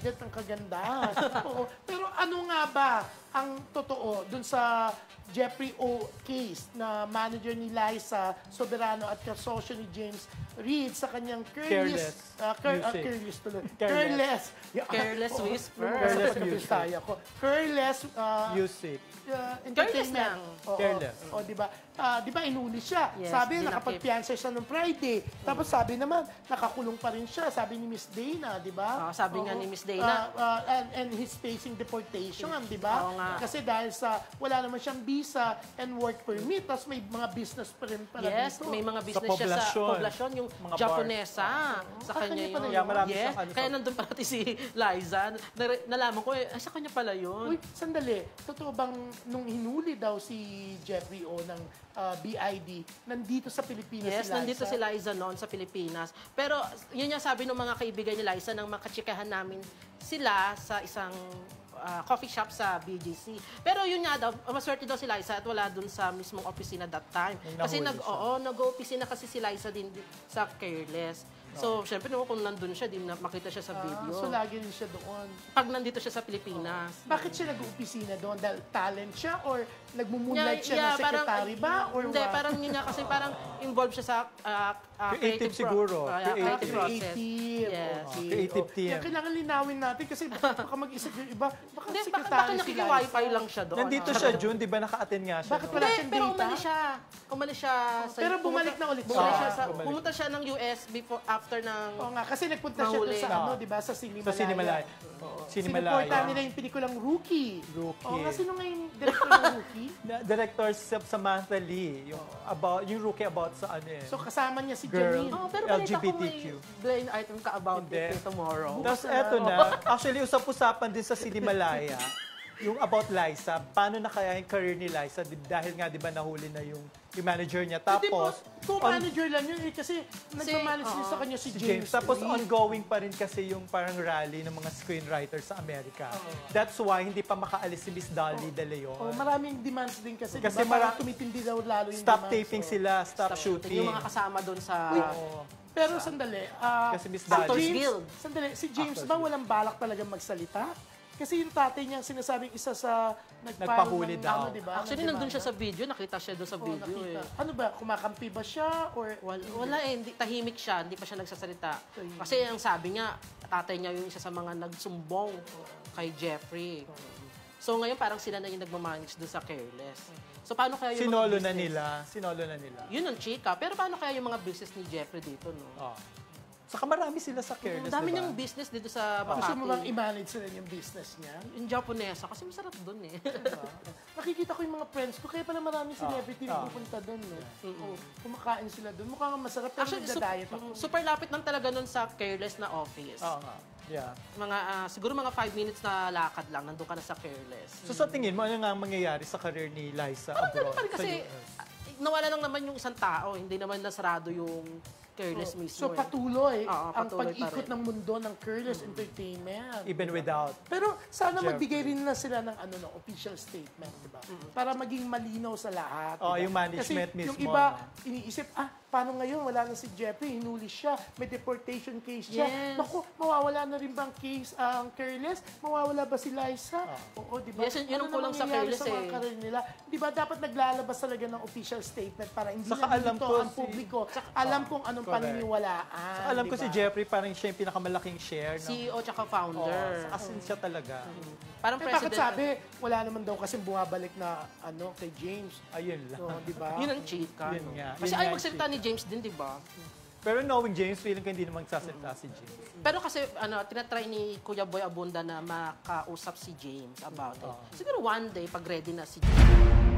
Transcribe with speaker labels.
Speaker 1: bigat ng kagandahan. Oo. Pero ano nga ba ang totoo dun sa Jeffrey O. case na manager ni Liza Soberano at kasosyo ni James Reid sa kanyang Careless Whisper. Careless
Speaker 2: Music.
Speaker 1: Entertainment.
Speaker 2: Careless.
Speaker 1: O, di ba? Di ba inuli siya?
Speaker 3: Yes,
Speaker 1: Sabi,
Speaker 3: dinakip.
Speaker 1: nakapag-fiancé siya nung Friday. Tapos sabi naman, nakakulong pa rin siya. Sabi ni Miss Dana, di ba?
Speaker 3: Sabi nga ni Miss Dana.
Speaker 1: And he's facing deportation, di ba?
Speaker 3: Oo nga.
Speaker 1: Kasi dahil sa wala naman siyang visa and work permit, tapos may mga business pa rin pala
Speaker 3: Yes,
Speaker 1: dito.
Speaker 3: may mga business
Speaker 2: Sa
Speaker 3: siya sa
Speaker 2: poblasyon.
Speaker 3: poblasyon, yung
Speaker 2: Mga
Speaker 3: Japonesa. Sa
Speaker 1: kanya
Speaker 3: kanya
Speaker 1: pala
Speaker 3: yun.
Speaker 1: yun.
Speaker 2: Yeah, marami
Speaker 3: Yes,
Speaker 2: siyang ano.
Speaker 3: kaya nandun pati si Liza. Nalaman ko, sa kanya pala yun.
Speaker 1: Uy, sandali. Totoo bang nung hinuli daw si Jeffrey O ng BID, nandito sa Pilipinas
Speaker 3: Yes,
Speaker 1: si Liza?
Speaker 3: nandito si Liza noon sa Pilipinas. Pero yun yung sabi ng mga kaibigan ni Liza nang makachikahan namin sila sa isang coffee shop sa BGC. Pero yun nga daw, maswerte daw si Liza at wala dun sa mismong opisina that time. Kasi nag-opisina kasi si Liza din sa Careless. So, syempre naman kung nandun siya, di na makita siya sa video.
Speaker 1: So, lagi rin siya doon.
Speaker 3: Pag nandito siya sa Pilipinas.
Speaker 1: Bakit siya nag-uopisina doon? Dahil talent siya or nagmumoonlight siya ng secretary ba? Or
Speaker 3: hindi,
Speaker 1: what?
Speaker 3: parang yun nga kasi parang involved siya sa
Speaker 2: Creative siguro.
Speaker 3: creative process.
Speaker 1: Creative.
Speaker 3: Yes.
Speaker 1: Okay.
Speaker 2: Creative team.
Speaker 1: Kaya kailangan linawin natin kasi baka mag-isip yung iba. Baka
Speaker 3: Hindi, baka
Speaker 1: secretary si
Speaker 3: nakiki-wifi
Speaker 1: Liza.
Speaker 3: lang siya doon.
Speaker 2: Nandito siya, June, di ba naka-attend nga siya?
Speaker 1: Bakit
Speaker 2: no?
Speaker 1: wala
Speaker 3: Hindi,
Speaker 1: siyang
Speaker 3: pero
Speaker 1: data?
Speaker 3: umalis siya sa...
Speaker 1: Pero bumalik na ulit siya.
Speaker 3: Bumalik siya
Speaker 2: Bumalik.
Speaker 3: pumunta siya ng US before, after ng...
Speaker 1: Oo nga, kasi nagpunta siya doon
Speaker 3: Mahuli.
Speaker 1: sa ano, di ba? Sa Sinimalaya.
Speaker 2: Sa Sinimalaya.
Speaker 1: Sinuporta
Speaker 2: Sinimalaya.
Speaker 1: nila yung pelikulang Rookie.
Speaker 2: Rookie.
Speaker 1: Oo nga, sino nga yung director ng Rookie?
Speaker 2: Director Samantha Lee, yung rookie about sa ano eh.
Speaker 1: So kasama niya si
Speaker 2: Girl.
Speaker 1: Janine.
Speaker 3: Oh, pero balita ko may
Speaker 2: LGBTQ.
Speaker 3: blind item ka about
Speaker 2: Hindi.
Speaker 3: it tomorrow.
Speaker 2: Tapos eto na, actually usap-usapan din sa Sinimalaya, yung about Liza, paano na kaya yung career ni Liza dahil nga di ba nahuli na yung manager niya.
Speaker 1: Hindi po,
Speaker 2: Tapos,
Speaker 1: kung manager lang yun eh, kasi nagmamanage din sa kanya si James.
Speaker 2: Tapos
Speaker 1: Reid.
Speaker 2: ongoing pa rin kasi yung parang rally ng mga screenwriters sa Amerika. That's why hindi pa makaalis si Miss Dolly De Leon.
Speaker 1: Oh, maraming demands din kasi,
Speaker 2: Kasi
Speaker 1: diba? Parang tumitindi daw lalo yung
Speaker 2: Stop
Speaker 1: demands.
Speaker 2: taping sila, stop shooting.
Speaker 3: Yung mga kasama doon sa...
Speaker 1: Pero sandali,
Speaker 2: Kasi Miss
Speaker 1: si
Speaker 2: Dolly.
Speaker 3: Actors
Speaker 1: James,
Speaker 3: Guild.
Speaker 1: sandali, si James
Speaker 2: Actors
Speaker 1: ba walang balak talaga magsalita? Kasi yung tatay niya sinasabing isa sa
Speaker 2: Nagpahuli daw.
Speaker 1: Ano, diba?
Speaker 3: Actually, nandun siya sa video. Nakita siya doon sa
Speaker 1: Oo,
Speaker 3: video
Speaker 1: nakita.
Speaker 3: eh.
Speaker 1: Ano ba, kumakampi ba siya? Or
Speaker 3: Wala eh, tahimik siya, hindi pa siya nagsasalita.
Speaker 1: Tahimik.
Speaker 3: Kasi ang sabi niya, tatay niya yung isa sa mga nagsumbong kay Jeffrey. So ngayon parang sila na yung nagmamanage doon sa Careless. So paano kaya yung
Speaker 2: Sinolo
Speaker 3: mga
Speaker 2: na
Speaker 3: business?
Speaker 2: Sinolo na nila.
Speaker 3: Yun ang chika. Pero paano kaya yung mga business ni Jeffrey dito, no?
Speaker 2: Oh. Saka marami sila sa Careless,
Speaker 3: Ang dami
Speaker 2: diba?
Speaker 3: niyang business dito sa
Speaker 1: gusto mo bang
Speaker 3: Makati.
Speaker 1: i-manage sila yung business niya?
Speaker 3: Yung Japonesa, kasi masarap doon eh.
Speaker 1: Nakikita ko yung mga friends ko, kaya pala marami celebrity na pupunta doon. No? Oo, kumakain sila doon. Mukhang masarap, pero
Speaker 3: Actually,
Speaker 1: nagda-diet ako.
Speaker 3: super lapit lang talaga nun sa Careless na office.
Speaker 2: Oo nga. Yeah.
Speaker 3: Mga, siguro mga 5 minutes na lakad lang, nandun ka na sa Careless.
Speaker 2: So sa tingin mo, ano nga ang mangyayari sa career ni Liza
Speaker 3: Parang
Speaker 2: abroad?
Speaker 3: ganun pa rin
Speaker 2: sa
Speaker 3: kasi,
Speaker 2: US?
Speaker 3: nawala lang naman yung isang tao, hindi naman nasarado yung Careless mismo.
Speaker 1: So patuloy
Speaker 3: Oo,
Speaker 1: ang
Speaker 3: patuloy pa
Speaker 1: pag-ikot
Speaker 3: rin.
Speaker 1: ng mundo ng Careless Entertainment.
Speaker 2: Even without.
Speaker 1: Pero sana
Speaker 2: Jeff.
Speaker 1: magbigay rin na sila ng ano ng official statement, di ba? Para maging malinaw sa lahat.
Speaker 2: Oh,
Speaker 1: di ba?
Speaker 2: yung management
Speaker 1: Kasi
Speaker 2: mismo,
Speaker 1: yung iba
Speaker 2: no?
Speaker 1: iniisip, paano ngayon wala na si Jeffrey, hinuli siya, may deportation case siya.
Speaker 3: Yes.
Speaker 1: Naku, mawawala na rin ba ang case ang Careless? Mawawala ba si Liza? Oo, di ba?
Speaker 3: Yes, yun ang
Speaker 1: Ano
Speaker 3: kulang sa
Speaker 1: mangyayari
Speaker 3: Careless
Speaker 1: sa mga
Speaker 3: eh.
Speaker 1: career nila? Di ba dapat naglalabas talaga ng official statement para hindi
Speaker 2: Saka
Speaker 1: lang
Speaker 2: alam
Speaker 1: dito
Speaker 2: ko
Speaker 1: ang publiko alam kung anong
Speaker 2: Correct.
Speaker 1: paniniwalaan.
Speaker 2: Saka alam ko
Speaker 1: di ba?
Speaker 2: si Jeffrey, parang siya yung pinakamalaking share.
Speaker 3: CEO tsaka
Speaker 2: Oh,
Speaker 3: founder.
Speaker 2: as in siya talaga.
Speaker 3: Parang
Speaker 1: Eh, bakit
Speaker 3: president.
Speaker 1: sabi, wala naman daw kasi bumabalik na kay James.
Speaker 2: Ayun lang.
Speaker 1: So, di ba?
Speaker 3: Yun ang chika.
Speaker 2: Yun
Speaker 3: no?
Speaker 2: nga.
Speaker 3: Kasi
Speaker 2: Yun
Speaker 3: ayaw
Speaker 2: nga
Speaker 3: magsalita
Speaker 2: ang
Speaker 3: ni James din, di ba?
Speaker 2: Pero knowing James, feeling ko hindi naman magsasalita si James.
Speaker 3: Pero kasi tinatry ni Kuya Boy Abunda na makausap si James about it. Siguro one day, pag ready na si James.